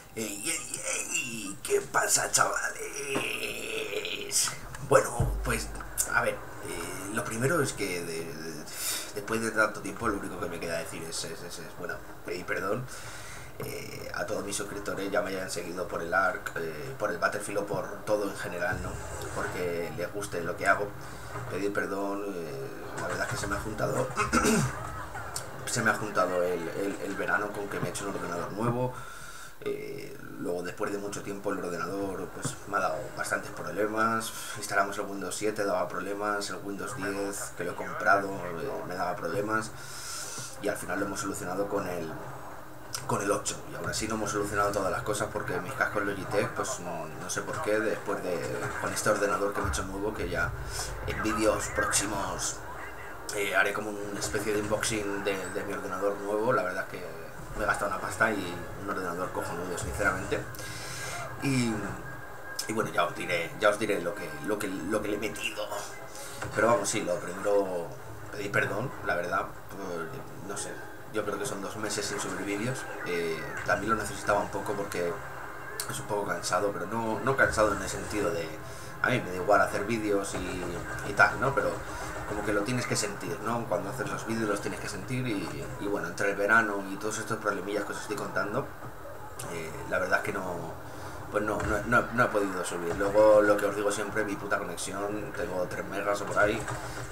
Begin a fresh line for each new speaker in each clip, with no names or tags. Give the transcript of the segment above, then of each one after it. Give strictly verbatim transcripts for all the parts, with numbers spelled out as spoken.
¡Ey, ey, ey! ¿Qué pasa, chavales? Bueno, pues, a ver, eh, lo primero es que de, de, después de tanto tiempo lo único que me queda decir es, es, es, es bueno, pedir perdón eh, a todos mis suscriptores, ya me hayan seguido por el Ark, eh, por el Battlefield o por todo en general, ¿no? Porque les guste lo que hago. Pedir perdón, eh, la verdad es que se me ha juntado se me ha juntado el, el, el verano con que me he hecho un ordenador nuevo. Eh, luego, después de mucho tiempo, el ordenador pues me ha dado bastantes problemas. Instalamos el Windows siete, daba problemas. El Windows diez, que lo he comprado, eh, me daba problemas. Y al final lo hemos solucionado con el con el ocho. Y aún así no hemos solucionado todas las cosas porque mis cascos Logitech, pues no, no sé por qué, después de con este ordenador que me he hecho nuevo, que ya en vídeos próximos eh, haré como una especie de unboxing de, de mi ordenador nuevo. La verdad es que me he gastado una pasta y un ordenador cojonudo, sinceramente. Y, y bueno, ya os diré, ya os diré lo que, lo que, lo que le he metido. Pero vamos, sí, lo primero, pedir perdón, la verdad, pues, no sé, yo creo que son dos meses sin subir vídeos. Eh, también lo necesitaba un poco porque es un poco cansado, pero no, no cansado en el sentido de, a mí me da igual hacer vídeos y, y tal, ¿no? Pero como que lo tienes que sentir, ¿no? Cuando haces los vídeos los tienes que sentir y, y bueno, entre el verano y todos estos problemillas que os estoy contando, eh, la verdad es que no, pues no, no, no, no he podido subir. Luego, lo que os digo siempre, mi puta conexión, tengo tres megas o por ahí,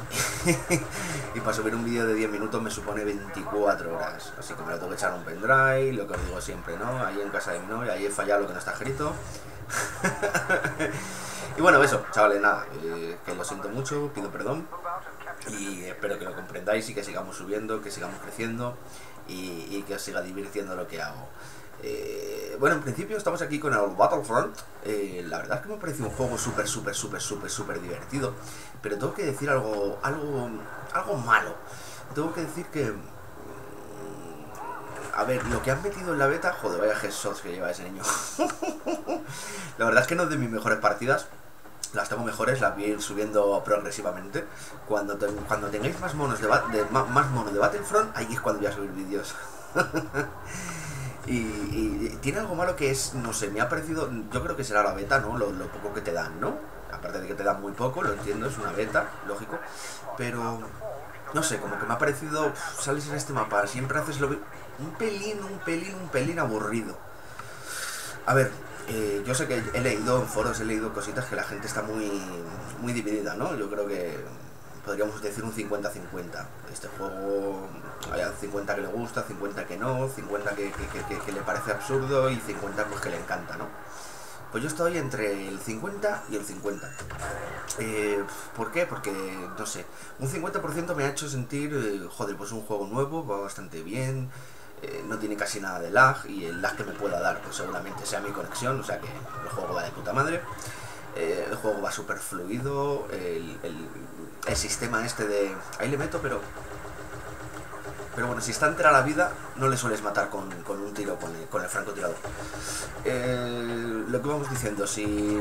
y para subir un vídeo de diez minutos me supone veinticuatro horas, así que me lo tengo que echar a un pendrive, lo que os digo siempre, ¿no? Ahí en casa de mi novia, ahí he fallado lo que no está escrito. Y bueno, eso, chavales, nada, eh, que lo siento mucho, pido perdón y espero que lo comprendáis y que sigamos subiendo, que sigamos creciendo y, y que os siga divirtiendo lo que hago. Eh, bueno, en principio estamos aquí con el Battlefront. Eh, la verdad es que me ha parecido un juego súper, súper, súper, súper, súper divertido, pero tengo que decir algo, algo, algo malo. Tengo que decir que, a ver, lo que han metido en la beta, joder, vaya headshots que lleva ese niño. La verdad es que no es de mis mejores partidas. Las tengo mejores, las voy a ir subiendo progresivamente. Cuando, te, cuando tengáis más monos de, de, más monos de Battlefront, ahí es cuando voy a subir vídeos. y, y tiene algo malo que es, no sé, me ha parecido, yo creo que será la beta, ¿no? Lo, lo poco que te dan, ¿no? Aparte de que te dan muy poco, lo entiendo, es una beta, lógico. Pero, no sé, como que me ha parecido, uff, sales en este mapa, siempre haces lo un pelín, un pelín, un pelín aburrido. A ver, eh, yo sé que he leído en foros, he leído cositas que la gente está muy, muy dividida, ¿no? Yo creo que podríamos decir un cincuenta cincuenta. Este juego, hay cincuenta que le gusta, cincuenta que no, cincuenta que, que, que, que le parece absurdo y cincuenta pues que le encanta, ¿no? Pues yo estoy entre el cincuenta y el cincuenta. Eh, ¿Por qué? Porque, no sé, un cincuenta por ciento me ha hecho sentir, eh, joder, pues un juego nuevo, va bastante bien. Eh, no tiene casi nada de lag y el lag que me pueda dar pues seguramente sea mi conexión, o sea que el juego va de puta madre. Eh, el juego va súper fluido, el, el, el sistema este de... ahí le meto, pero... pero bueno, si está entera la vida, no le sueles matar con, con un tiro, con el, con el francotirador. Eh, lo que vamos diciendo, si...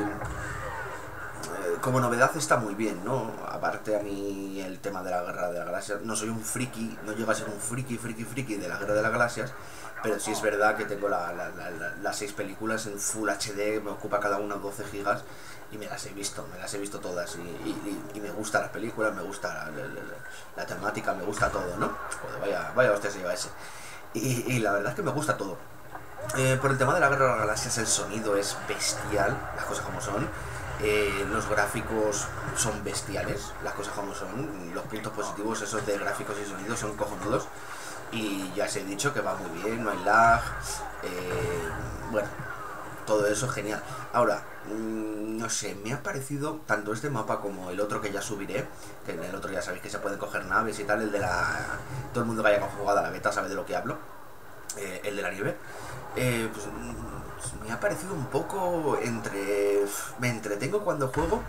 como novedad está muy bien, ¿no? Aparte, a mí el tema de la Guerra de las Galaxias, no soy un friki, no llego a ser un friki, friki, friki de la Guerra de las Galaxias, pero sí es verdad que tengo la, la, la, la, las seis películas en Full H D, me ocupa cada una doce gigas y me las he visto, me las he visto todas y, y, y me gustan las películas, me gusta la, la, la, la temática, me gusta todo, ¿no? Joder, vaya, vaya hostia se lleva ese. Y, y la verdad es que me gusta todo. Eh, por el tema de la Guerra de las Galaxias, el sonido es bestial, las cosas como son. Eh, los gráficos son bestiales, las cosas como son, los puntos positivos esos de gráficos y sonidos son cojonudos y ya os he dicho que va muy bien, no hay lag, eh, bueno, todo eso es genial. Ahora, mmm, no sé, me ha parecido tanto este mapa como el otro que ya subiré, que en el otro ya sabéis que se pueden coger naves y tal, el de la... todo el mundo que haya jugado a la beta sabe de lo que hablo, eh, el de la nieve, eh, pues... me ha parecido un poco entre... me entretengo cuando juego,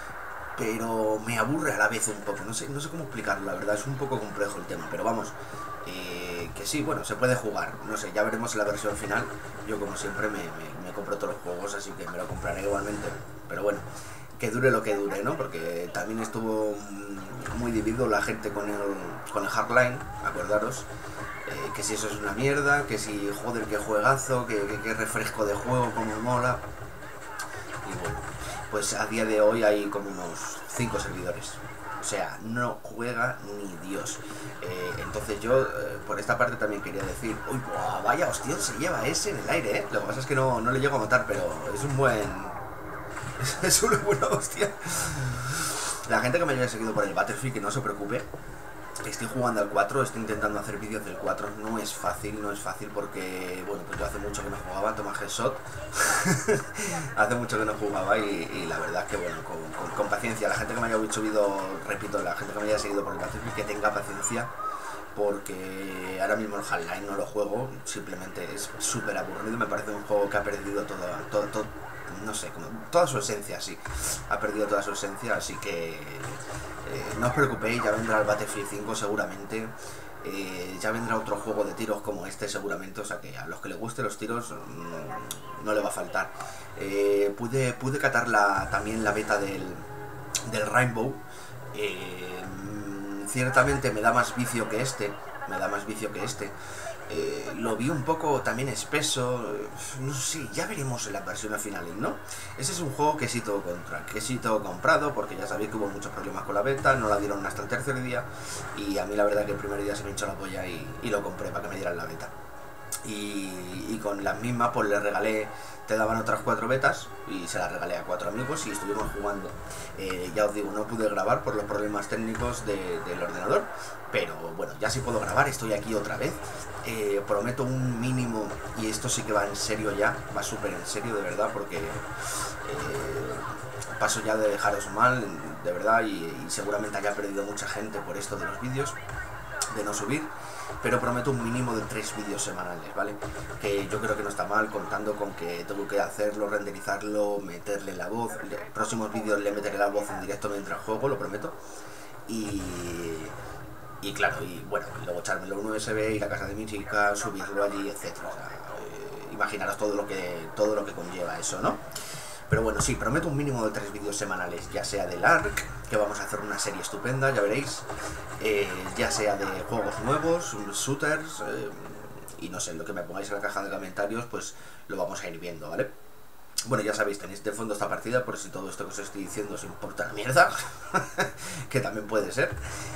pero me aburre a la vez un poco. No sé, no sé cómo explicarlo, la verdad, es un poco complejo el tema, pero vamos, eh, que sí, bueno, se puede jugar. No sé, ya veremos en la versión final. Yo, como siempre, me, me, me compro todos los juegos, así que me lo compraré igualmente. Pero bueno, que dure lo que dure, ¿no? Porque también estuvo muy dividido la gente con el, con el Hardline, acordaros, eh, que si eso es una mierda, que si joder, que juegazo, que, que, que refresco de juego, como mola. Y bueno, pues a día de hoy hay como unos cinco servidores. O sea, no juega ni Dios. Eh, entonces yo, eh, por esta parte también quería decir, uy, buah, vaya hostia, se lleva ese en el aire, ¿eh? Lo que pasa es que no, no le llego a matar, pero es un buen... es una buena hostia. La gente que me haya seguido por el Battlefield, que no se preocupe. Estoy jugando al cuatro, estoy intentando hacer vídeos del cuatro. No es fácil, no es fácil porque, bueno, pues yo hace mucho que no jugaba, toma headshot. Hace mucho que no jugaba y, y la verdad es que, bueno, con, con, con paciencia. La gente que me haya subido, repito, la gente que me haya seguido por el Battlefield, que tenga paciencia. Porque ahora mismo el Hardline no lo juego, simplemente es súper aburrido. Me parece un juego que ha perdido todo, todo, todo no sé, como toda su esencia, sí. Ha perdido toda su esencia, así que eh, no os preocupéis, ya vendrá el Battlefield cinco seguramente. Eh, ya vendrá otro juego de tiros como este seguramente, o sea que a los que les gusten los tiros mmm, no le va a faltar. Eh, pude, pude catar la, también la beta del, del Rainbow. Eh, ciertamente me da más vicio que este, me da más vicio que este. Eh, lo vi un poco también espeso, no sé, ya veremos en las versiones finales, ¿no? Ese es un juego que sí tengo contra, que sí tengo comprado, porque ya sabéis que hubo muchos problemas con la beta, no la dieron hasta el tercer día, y a mí la verdad que el primer día se me hinchó la polla y, y lo compré para que me dieran la beta. Y, y con las mismas pues le regalé, te daban otras cuatro betas y se las regalé a cuatro amigos y estuvimos jugando. Eh, ya os digo, no pude grabar por los problemas técnicos de, del ordenador, pero bueno, ya sí puedo grabar, estoy aquí otra vez. Eh, prometo un mínimo, y esto sí que va en serio ya, va súper en serio de verdad, porque eh, paso ya de dejaros mal, de verdad, y, y seguramente haya perdido mucha gente por esto de los vídeos, de no subir. Pero prometo un mínimo de tres vídeos semanales, ¿vale? Que yo creo que no está mal, contando con que tengo que hacerlo, renderizarlo, meterle la voz. En próximos vídeos le meteré la voz en directo mientras juego, lo prometo. Y... Y claro, y bueno, luego echármelo un U S B y la casa de mi chica, subirlo allí, etcétera. O sea, eh, imaginaros todo lo que todo lo que conlleva eso, ¿no? Pero bueno, sí, prometo un mínimo de tres vídeos semanales, ya sea del Ark, que vamos a hacer una serie estupenda, ya veréis, eh, ya sea de juegos nuevos, shooters, eh, y no sé, lo que me pongáis en la caja de comentarios, pues lo vamos a ir viendo, ¿vale? Bueno, ya sabéis, tenéis de fondo esta partida, por si todo esto que os estoy diciendo os importa la mierda, que también puede ser.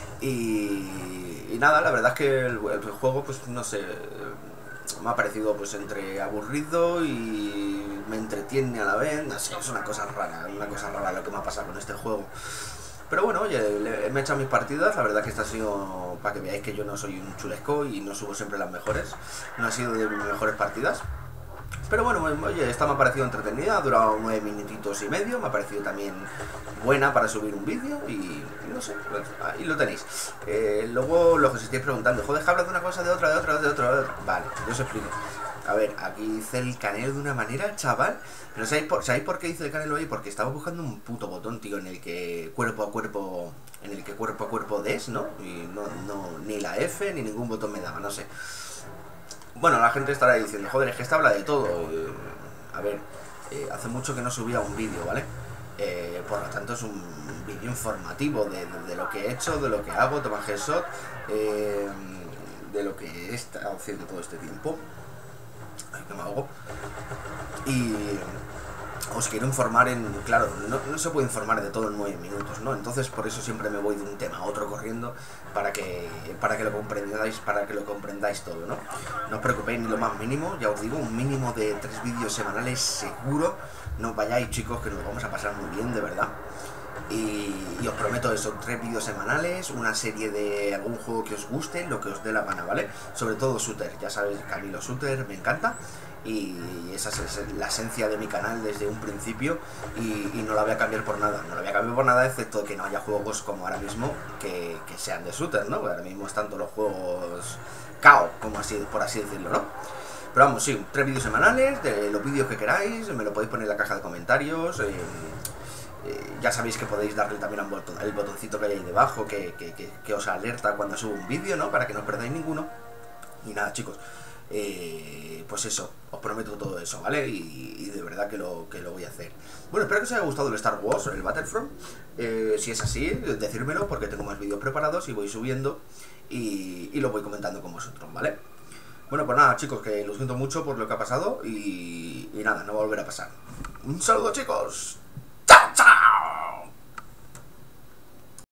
Y, y nada, la verdad es que el, el juego, pues no sé, me ha parecido pues entre aburrido y me entretiene a la vez, no sé, es una cosa rara, una cosa rara lo que me ha pasado con este juego. Pero bueno, oye, le, me he echado mis partidas, la verdad que esta ha sido, para que veáis que yo no soy un chulesco y no subo siempre las mejores, no ha sido de mis mejores partidas. Pero bueno, oye, esta me ha parecido entretenida, ha durado nueve minutitos y medio, me ha parecido también buena para subir un vídeo y no sé, pues ahí lo tenéis. Eh, luego lo que os estáis preguntando, joder, hablas de una cosa, de otra, de otra, de otra, de otra. Vale, yo os explico. A ver, aquí dice el canelo de una manera, chaval. Pero ¿sabéis por, ¿sabéis por qué dice el canelo ahí? Porque estaba buscando un puto botón, tío, en el que cuerpo a cuerpo, en el que cuerpo a cuerpo des, ¿no? Y no, no, ni la F ni ningún botón me daba, no sé. Bueno, la gente estará diciendo, joder, es que esta habla de todo. Eh, a ver, eh, hace mucho que no subía un vídeo, ¿vale? Eh, por lo tanto es un vídeo informativo de, de, de lo que he hecho, de lo que hago, toma headshot, eh, de lo que he estado haciendo todo este tiempo. Ay, que me ahogo. Y os quiero informar en... Claro, no, no se puede informar de todo en nueve minutos, ¿no? Entonces por eso siempre me voy de un tema a otro corriendo para que, para que lo comprendáis, para que lo comprendáis todo, ¿no? No os preocupéis ni lo más mínimo, ya os digo, un mínimo de tres vídeos semanales seguro. No vayáis, chicos, que nos vamos a pasar muy bien, de verdad. Y, y os prometo eso, tres vídeos semanales, una serie de algún juego que os guste, lo que os dé la gana, ¿vale? Sobre todo shooter, ya sabéis que a mí los shooter me encanta. Y esa es la esencia de mi canal desde un principio y, y no la voy a cambiar por nada, no la voy a cambiar por nada excepto que no haya juegos como ahora mismo que, que sean de shooter, ¿no? Porque ahora mismo están todos los juegos K O, como así, por así decirlo, ¿no? Pero vamos, sí, tres vídeos semanales, de los vídeos que queráis, me lo podéis poner en la caja de comentarios, eh, eh, ya sabéis que podéis darle también al botón, el botoncito que hay ahí debajo que, que, que, que os alerta cuando subo un vídeo, ¿no? Para que no os perdáis ninguno. Y nada, chicos. Eh, pues eso, os prometo todo eso, ¿vale? Y, y de de verdad que lo, que lo voy a hacer. Bueno, espero que os haya gustado el Star Wars, el Battlefront. Eh, si es así, decírmelo porque tengo más vídeos preparados y voy subiendo y, y lo voy comentando con vosotros, ¿vale? Bueno, pues nada, chicos, que lo siento mucho por lo que ha pasado y, y nada, no va a volver a pasar. Un saludo, chicos. ¡Chao, chao!